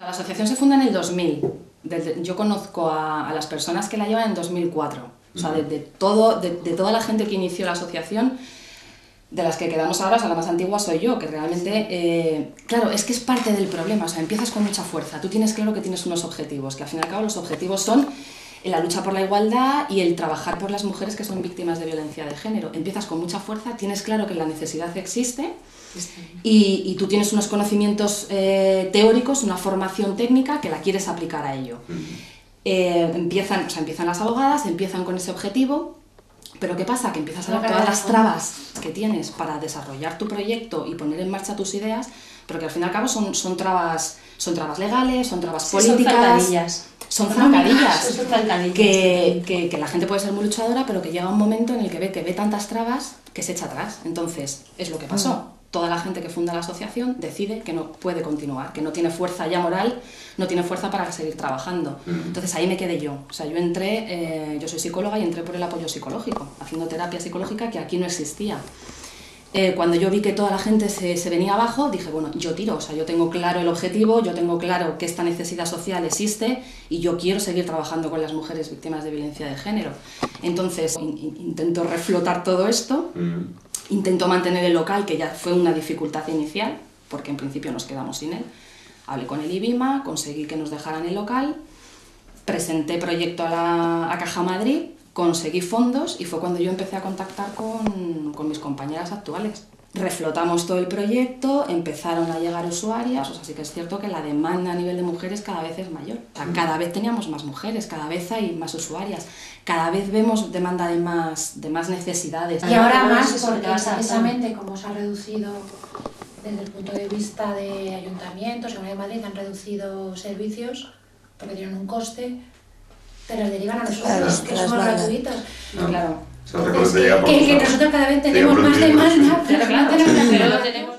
La asociación se funda en el 2000. Yo conozco a las personas que la llevan en 2004. O sea, de toda la gente que inició la asociación, de las que quedamos ahora, o sea, la más antigua soy yo, que realmente, claro, es que es parte del problema, o sea, empiezas con mucha fuerza, tú tienes claro que tienes unos objetivos, que al fin y al cabo los objetivos son la lucha por la igualdad y el trabajar por las mujeres que son víctimas de violencia de género. Empiezas con mucha fuerza, tienes claro que la necesidad existe y tú tienes unos conocimientos teóricos, una formación técnica que la quieres aplicar a ello. Empiezan las abogadas, empiezan con ese objetivo, pero ¿qué pasa? Que empiezas a ver todas las trabas que tienes para desarrollar tu proyecto y poner en marcha tus ideas, pero que al fin y al cabo son trabas legales, son trabas políticas. Son zancadillas, que la gente puede ser muy luchadora, pero que llega un momento en el que ve tantas trabas que se echa atrás. Entonces, es lo que pasó. Toda la gente que funda la asociación decide que no puede continuar, que no tiene fuerza ya moral, no tiene fuerza para seguir trabajando. Entonces ahí me quedé yo. O sea, yo entré, yo soy psicóloga y entré por el apoyo psicológico, haciendo terapia psicológica que aquí no existía. Cuando yo vi que toda la gente se venía abajo, dije, bueno, yo tiro, o sea, yo tengo claro el objetivo, yo tengo claro que esta necesidad social existe y yo quiero seguir trabajando con las mujeres víctimas de violencia de género. Entonces, intento reflotar todo esto, intento mantener el local, que ya fue una dificultad inicial, porque en principio nos quedamos sin él. Hablé con el IBIMA, conseguí que nos dejaran el local, presenté proyecto a Caja Madrid, conseguí fondos y fue cuando yo empecé a contactar con mis compañeras actuales. Reflotamos todo el proyecto, empezaron a llegar usuarias, o sea, sí que es cierto que la demanda a nivel de mujeres cada vez es mayor. O sea, cada vez teníamos más mujeres, cada vez hay más usuarias, cada vez vemos demanda de más necesidades. Y ahora más porque precisamente como se ha reducido desde el punto de vista de ayuntamientos, Comunidad de Madrid han reducido servicios porque tienen un coste, te los derivan a nosotros, que somos gratuitos. Claro. Entonces, que nosotros cada vez tenemos más demanda, pero claro, tenemos.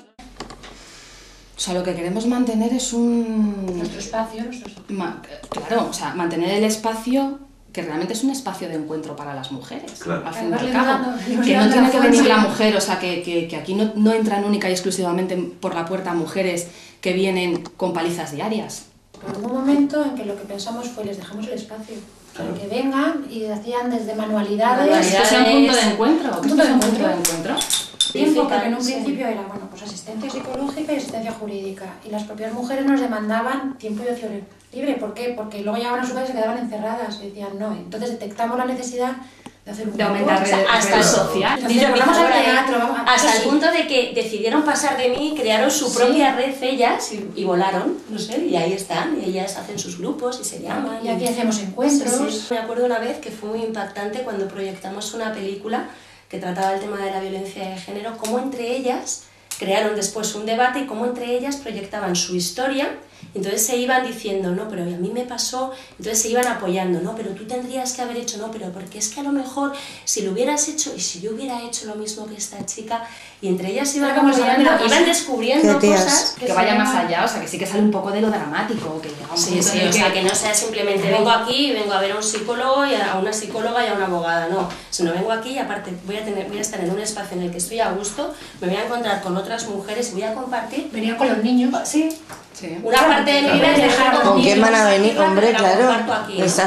O sea, lo que queremos mantener es Nuestro espacio, claro, o sea, mantener el espacio que realmente es un espacio de encuentro para las mujeres, claro. al fin y al cabo. Que no tiene que venir la mujer, o sea, que aquí no entran única y exclusivamente por la puerta mujeres que vienen con palizas diarias. Pero hubo un momento en que lo que pensamos fue, les dejamos el espacio. Para que vengan y hacían desde manualidades. Que sea un punto de encuentro. Un punto de encuentro. Tiempo, que en un principio era, bueno, pues asistencia psicológica y asistencia jurídica. Y las propias mujeres nos demandaban tiempo de ocio libre. ¿Por qué? Porque luego llegaban a su casa y se quedaban encerradas y decían no. Entonces detectamos la necesidad de hacer un aumentar hasta el social. Vamos al teatro, hasta el punto de que decidieron pasar de mí, crearon su propia red ellas y volaron, no sé, y ahí están, y ellas hacen sus grupos y se llaman. Y aquí hacemos encuentros. Sí. Me acuerdo una vez que fue muy impactante cuando proyectamos una película que trataba el tema de la violencia de género, cómo entre ellas crearon después un debate y cómo entre ellas proyectaban su historia. Entonces se iban diciendo, no, pero a mí me pasó, entonces se iban apoyando, no, pero tú tendrías que haber hecho, no, pero porque es que a lo mejor si lo hubieras hecho y si yo hubiera hecho lo mismo que esta chica, y entre ellas iban apoyando, iban descubriendo cosas que vaya más allá, o sea, que sí que sale un poco de lo dramático, que llega un o sea, que no sea simplemente vengo aquí y vengo a ver a un psicólogo y a una psicóloga y a una abogada, no, sino vengo aquí y aparte voy a estar en un espacio en el que estoy a gusto, me voy a encontrar con otras mujeres y voy a compartir. Venía con los niños. Sí. Una parte de mi vida es dejar a los ¿Con niños. quién van a venir? Hombre, claro. Aquí, ¿no?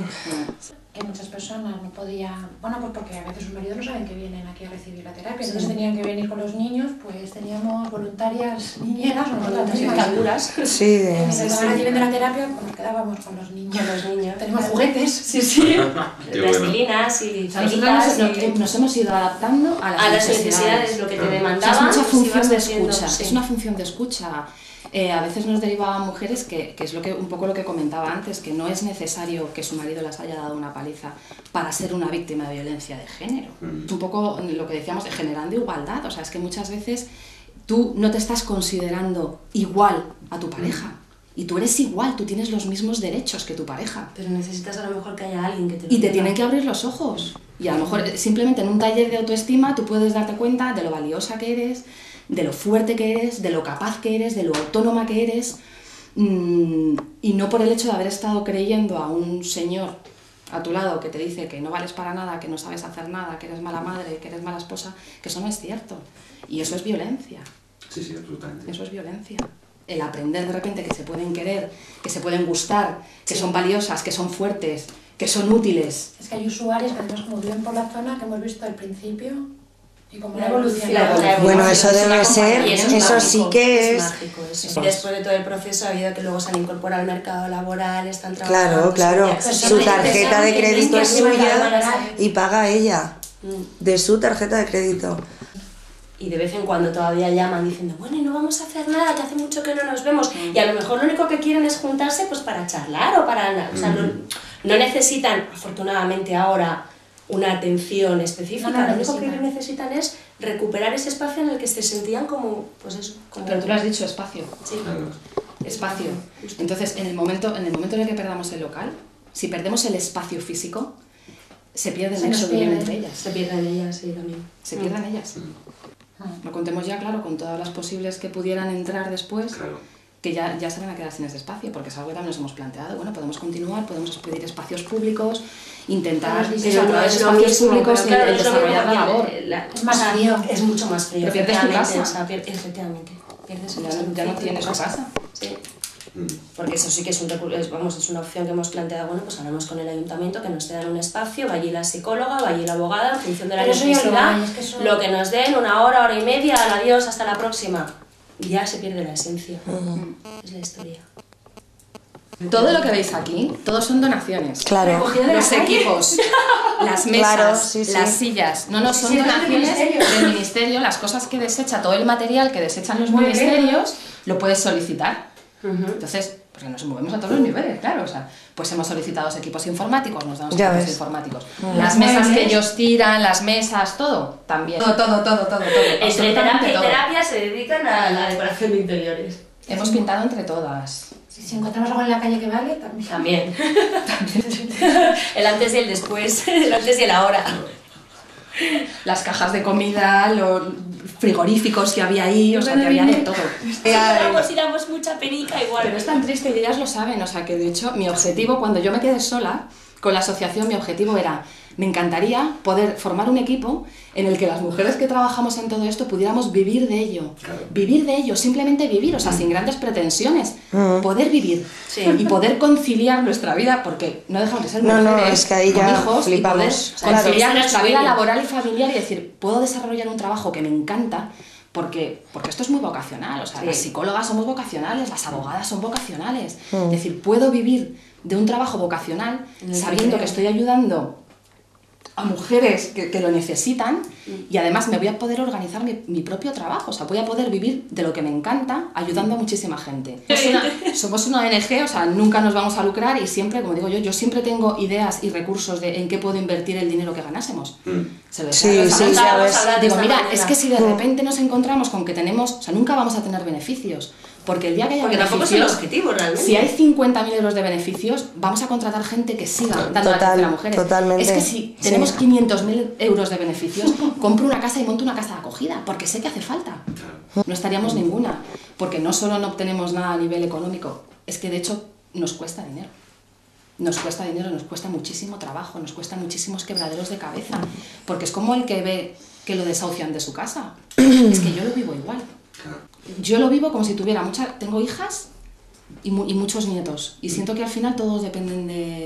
Que muchas personas no podían, bueno, pues porque a veces sus maridos no saben que vienen aquí a recibir la terapia, entonces tenían que venir con los niños, pues teníamos voluntarias niñeras o nosotras Sí, mientras estaban recibiendo la terapia, pues nos quedábamos con los niños. Tenemos juguetes. Sí. Plastilinas y nos hemos ido adaptando a las necesidades, lo que te demandaban. Es mucha función de escucha, es una función de escucha. A veces nos derivaban mujeres que es un poco lo que comentaba antes, que no es necesario que su marido las haya dado una paliza para ser una víctima de violencia de género. Es un poco lo que decíamos de generando igualdad, o sea, es que muchas veces tú no te estás considerando igual a tu pareja. Y tú eres igual, tú tienes los mismos derechos que tu pareja. Pero necesitas a lo mejor que haya alguien que te lo Y te tienen que abrir los ojos. Y a lo mejor simplemente en un taller de autoestima tú puedes darte cuenta de lo valiosa que eres, de lo fuerte que eres, de lo capaz que eres, de lo autónoma que eres, y no por el hecho de haber estado creyendo a un señor a tu lado que te dice que no vales para nada, que no sabes hacer nada, que eres mala madre, que eres mala esposa, que eso no es cierto. Y eso es violencia. Sí, absolutamente. Eso es violencia. el aprender de repente que se pueden querer, que se pueden gustar, que son valiosas, que son fuertes, que son útiles. Es que hay usuarios que además como viven por la zona que hemos visto al principio y como La una evolución. evolución. Bueno, eso debe ser, Y eso mágico, sí que es... mágico eso. Y después de todo el proceso ha habido que luego se han incorporado al mercado laboral, están trabajando... Claro, su tarjeta de crédito es suya y paga ella, de su tarjeta de crédito. Y de vez en cuando todavía llaman diciendo, bueno, y no vamos a hacer nada, que hace mucho que no nos vemos. Y a lo mejor lo único que quieren es juntarse pues para charlar o para... O sea, no necesitan, afortunadamente ahora, una atención específica. No lo único que necesitan es recuperar ese espacio en el que se sentían como, pues eso. Como... Pero tú lo has dicho, espacio. Sí. Espacio. Entonces, en el momento en el que perdamos el local, si perdemos el espacio físico, se pierde el nexo que viene entre ellas. Se pierden ellas, sí, también. Se pierden ellas. Lo contemos ya, claro, con todas las posibles que pudieran entrar después, que ya se van a quedar sin ese espacio, porque es algo que también nos hemos planteado. Bueno, podemos continuar, podemos pedir espacios públicos, intentar Pero espacios públicos y el desarrollar la labor. Es más frío. Es mucho más frío. Pero pierdes tu casa. O sea, efectivamente. Pierdes tu casa. Ya no tienes tu casa. Sí. Porque eso sí que es es una opción que hemos planteado, bueno, pues hablamos con el ayuntamiento, que nos den un espacio, va allí la psicóloga, va allí la abogada, en función de la necesidad, lo que nos den, 1 hora, hora y media, adiós, hasta la próxima. Ya se pierde la esencia. Es la historia. Todo lo que veis aquí, todos son donaciones. Claro. Los equipos, las mesas, Claro, sí. las sillas. No, son donaciones del ministerio. Las cosas que desecha, todo el material que desechan los ministerios, lo puedes solicitar. Entonces, porque nos movemos a todos los niveles, claro. O sea, pues hemos solicitado los equipos informáticos, nos dan los Ya equipos ves. informáticos. Las mesas que ellos tiran, las mesas, todo, también. Todo. Entre absolutamente todo. terapia se dedican a la decoración de interiores. Hemos pintado entre todas. Si encontramos algo en la calle que vale, también. El antes y el después, el antes y el ahora. Las cajas de comida, los frigoríficos que había ahí, o sea, que había de todo. Éramos mucha penica igual. Pero es tan triste y ellas lo saben, o sea, que de hecho mi objetivo, cuando yo me quedé sola con la asociación, mi objetivo era, me encantaría poder formar un equipo en el que las mujeres que trabajamos en todo esto pudiéramos vivir de ello. Claro. Vivir de ello, simplemente vivir, o sea, sin grandes pretensiones. Poder vivir y poder conciliar nuestra vida, porque no dejamos de ser mujeres, es que ahí ya con hijos, flipamos. y poder conciliar nuestra vida laboral y familiar y decir, puedo desarrollar un trabajo que me encanta, porque esto es muy vocacional, o sea, las psicólogas somos vocacionales, las abogadas son vocacionales. Es decir, puedo vivir de un trabajo vocacional sabiendo que estoy ayudando a mujeres que lo necesitan y además me voy a poder organizar mi propio trabajo, o sea, voy a poder vivir de lo que me encanta ayudando a muchísima gente. Somos una ONG, o sea, nunca nos vamos a lucrar y siempre, como digo yo siempre tengo ideas y recursos de en qué puedo invertir el dinero que ganásemos. Se lo ya ves. Digo, mira, es que si de repente nos encontramos con que tenemos, o sea, nunca vamos a tener beneficios. Porque el día que haya beneficios, tampoco es el objetivo realmente. Si hay 50.000 euros de beneficios, vamos a contratar gente que siga dando atención a mujeres. Totalmente. Es que si tenemos 500.000 euros de beneficios, compro una casa y monto una casa de acogida, porque sé que hace falta. No estaríamos ninguna, porque no solo no obtenemos nada a nivel económico, es que de hecho nos cuesta dinero. Nos cuesta dinero, nos cuesta muchísimo trabajo, nos cuesta muchísimos quebraderos de cabeza, porque es como el que ve que lo desahucian de su casa. Es que yo lo vivo igual. Yo lo vivo como si tuviera tengo hijas y muchos nietos y siento que al final todos dependen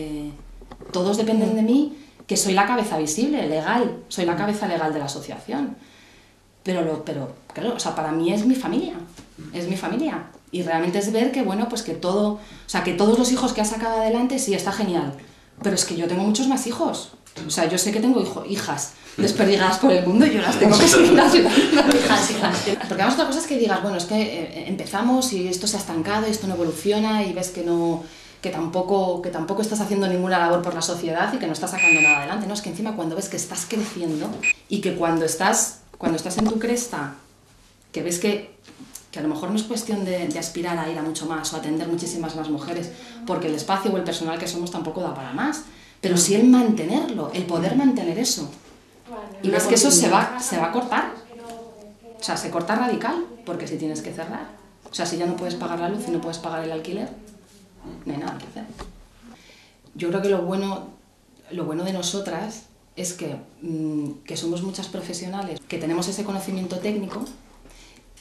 de mí, que soy la cabeza visible, legal, soy la cabeza legal de la asociación, pero claro, o sea, para mí es mi familia y realmente es ver que bueno, pues que todo, o sea, que todos los hijos que has sacado adelante sí está genial, pero es que yo tengo muchos más hijos, o sea, yo sé que tengo hijas desperdigadas por el mundo y yo las tengo que seguir ayudando. Porque además otra cosa es que digas, bueno, es que empezamos y esto se ha estancado y esto no evoluciona y ves que tampoco estás haciendo ninguna labor por la sociedad y que no estás sacando nada adelante, ¿no? Es que encima cuando ves que estás creciendo y que cuando estás en tu cresta, que ves que a lo mejor no es cuestión de aspirar a ir a mucho más o a atender muchísimas más mujeres, porque el espacio o el personal que somos tampoco da para más, pero sí el mantenerlo, el poder mantener eso. Y ves que eso se va a cortar, o sea, se corta radical, porque si tienes que cerrar, o sea, si ya no puedes pagar la luz y no puedes pagar el alquiler, no hay nada que hacer. Yo creo que lo bueno de nosotras es que somos muchas profesionales, que tenemos ese conocimiento técnico,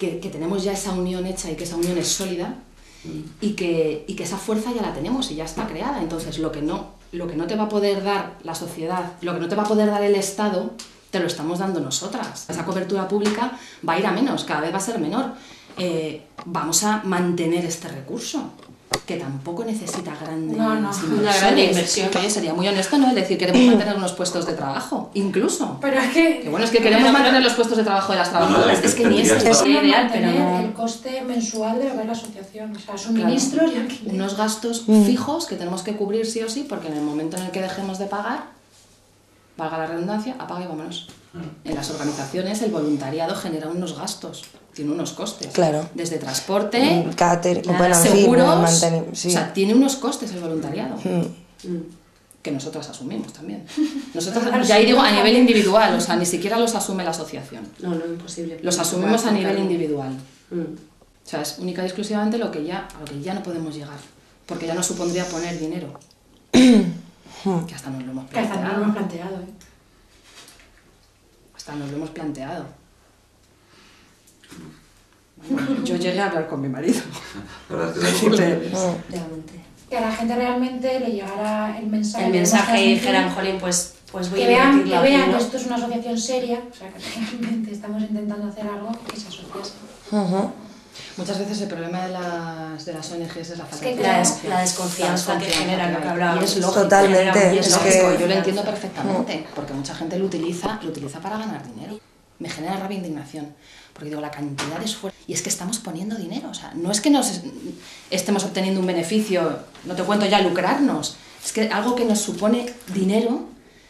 que tenemos ya esa unión hecha y que esa unión es sólida y que esa fuerza ya la tenemos y ya está creada. Entonces lo que no te va a poder dar la sociedad, lo que no te va a poder dar el Estado, te lo estamos dando nosotras. Esa cobertura pública va a ir a menos, cada vez va a ser menor. Vamos a mantener este recurso, que tampoco necesita una gran inversión. Oye, sería muy honesto, ¿no? Es decir, queremos mantener unos puestos de trabajo, incluso. Pero es que bueno, es que queremos mantener los puestos de trabajo de las trabajadoras. Es que ni eso es ideal, pero no. El coste mensual de lo que es la asociación, o sea, suministros y alquiler. Unos gastos fijos que tenemos que cubrir sí o sí, porque en el momento en el que dejemos de pagar, valga la redundancia, apaga y vámonos. En las organizaciones el voluntariado genera unos gastos, tiene unos costes. Claro. Desde transporte, seguros, o sea, tiene unos costes el voluntariado. Que nosotras asumimos también. Nosotros, ya ahí digo, a nivel individual, o sea, ni siquiera los asume la asociación. No, imposible. Los asumimos a nivel individual. O sea, es única y exclusivamente a lo que ya no podemos llegar, porque ya nos supondría poner dinero. Que hasta nos lo hemos planteado. Hasta nos lo hemos planteado. Bueno, yo llegué a hablar con mi marido. Que a la gente realmente le llegara el mensaje. El mensaje y dijeran, jolín, pues voy a invertir que vean que esto es una asociación seria, o sea, que realmente estamos intentando hacer algo que se asociase. Muchas veces el problema de las ONGs es la falta de la desconfianza que genera lo que hablábamos. Y es lógico. Totalmente. Y es lógico, yo lo entiendo perfectamente, porque mucha gente lo utiliza para ganar dinero. Me genera rabia e indignación, porque digo, la cantidad de esfuerzo... Y es que estamos poniendo dinero, o sea, no es que nos estemos obteniendo un beneficio, no te cuento ya lucrarnos, es que algo que nos supone dinero,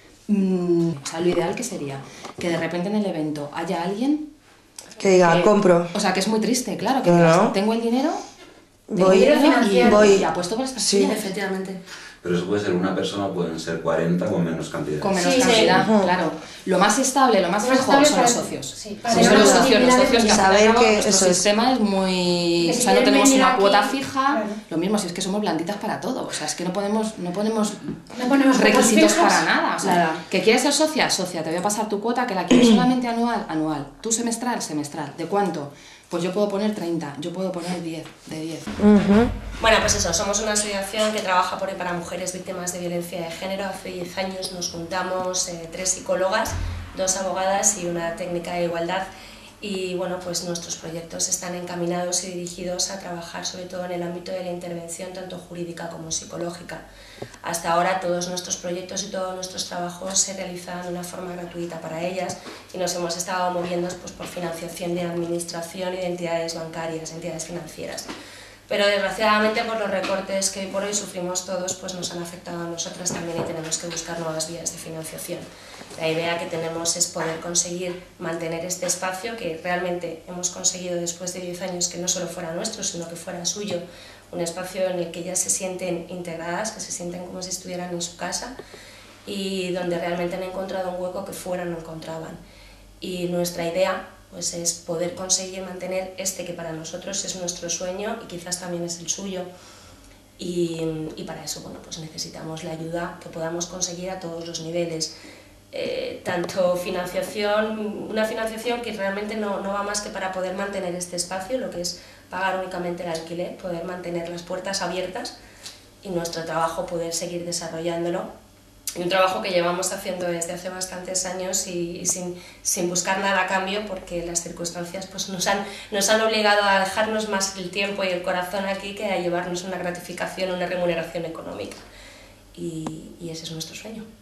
o sea, lo ideal que sería que de repente en el evento haya alguien que diga, compro. O sea, que es muy triste, claro, que no. digas, tengo el dinero, voy y apuesto por esta sí, efectivamente. Pero eso puede ser una persona, pueden ser 40 con menos cantidad. Con menos cantidad, claro. Lo más estable, lo más fijo son los socios. Sí, son los socios que saber que nuestro sistema es muy... O sea, no tenemos una cuota fija. Lo mismo, si es que somos blanditas para todo. O sea, es que no ponemos requisitos para nada. O sea, que quieres ser socia, te voy a pasar tu cuota, que la quieres solamente anual. Tú semestral. ¿De cuánto? Pues yo puedo poner 30, yo puedo poner 10, de 10. Bueno, pues eso, somos una asociación que trabaja por y para mujeres víctimas de violencia de género. Hace 10 años nos juntamos 3 psicólogas, 2 abogadas y una técnica de igualdad. Y bueno, pues nuestros proyectos están encaminados y dirigidos a trabajar sobre todo en el ámbito de la intervención tanto jurídica como psicológica. Hasta ahora todos nuestros proyectos y todos nuestros trabajos se realizan de una forma gratuita para ellas y nos hemos estado moviendo pues, por financiación de administración y de entidades bancarias, entidades financieras. Pero desgraciadamente por los recortes que hoy por hoy sufrimos todos pues nos han afectado a nosotras también y tenemos que buscar nuevas vías de financiación. La idea que tenemos es poder conseguir mantener este espacio que realmente hemos conseguido después de 10 años que no solo fuera nuestro sino que fuera suyo, un espacio en el que ellas se sienten integradas, que se sienten como si estuvieran en su casa y donde realmente han encontrado un hueco que fuera no encontraban. Y nuestra idea pues es poder conseguir mantener este que para nosotros es nuestro sueño y quizás también es el suyo y para eso bueno, pues necesitamos la ayuda que podamos conseguir a todos los niveles, tanto financiación, una financiación que realmente no va más que para poder mantener este espacio, lo que es pagar únicamente el alquiler, poder mantener las puertas abiertas y nuestro trabajo poder seguir desarrollándolo. Y un trabajo que llevamos haciendo desde hace bastantes años y sin buscar nada a cambio porque las circunstancias pues, nos han obligado a dejarnos más el tiempo y el corazón aquí que a llevarnos una gratificación, una remuneración económica. Y ese es nuestro sueño.